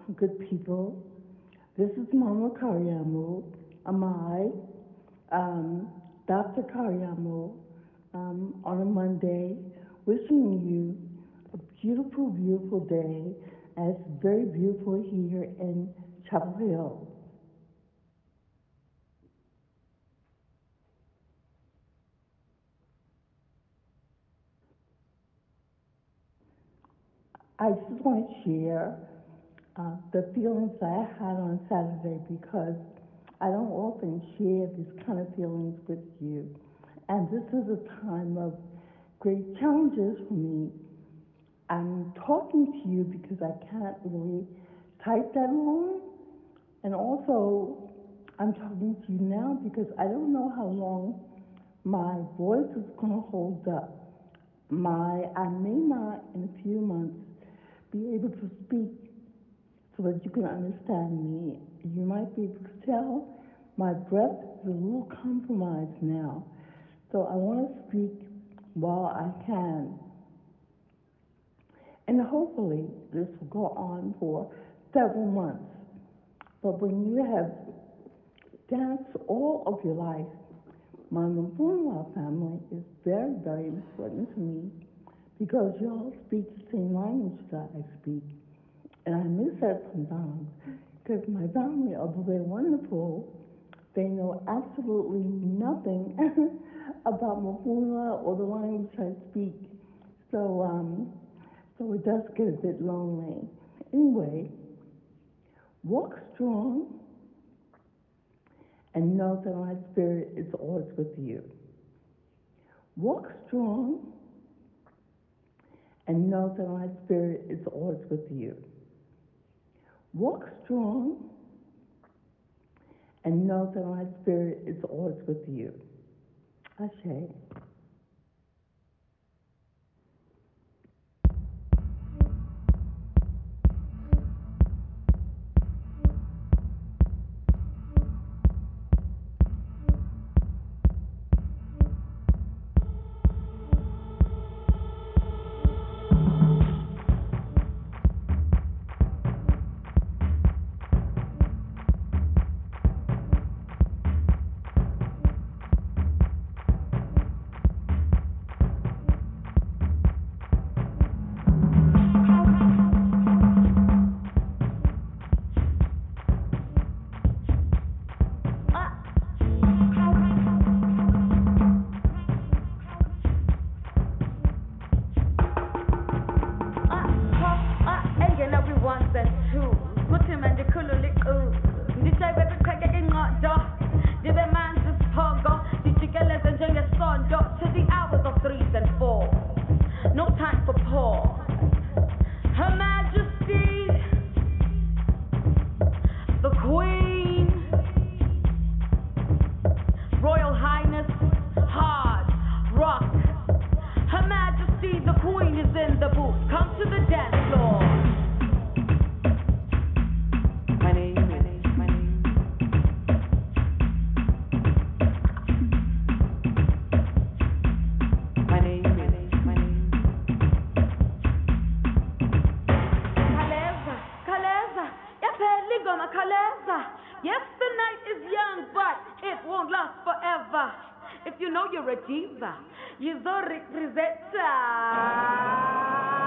good people. This is Mama Kariamu, Amai, Dr. Kariamu, on a Monday, wishing you a beautiful, beautiful day, and it's very beautiful here in Chapel Hill. I just want to share the feelings that I had on Saturday, because I don't often share these kind of feelings with you. And this is a time of great challenges for me. I'm talking to you because I can't really type that long. And also, I'm talking to you now because I don't know how long my voice is going to hold up. I may not, in a few months, be able to speak so that you can understand me. You might be able to tell my breath is a little compromised now. So I want to speak while I can. And hopefully this will go on for several months. But when you have danced all of your life, my Umfundalai family is very, very important to me, because you all speak the same language that I speak. And I miss that sometimes, because my family, although they're wonderful, they know absolutely nothing about Umfundalai or the language I speak. So it does get a bit lonely. Anyway, walk strong and know that my spirit is always with you. Walk strong and know that my spirit is always with you. Walk strong and know that my spirit is always with you. Ashe. If you know you're a diva, you don't represent.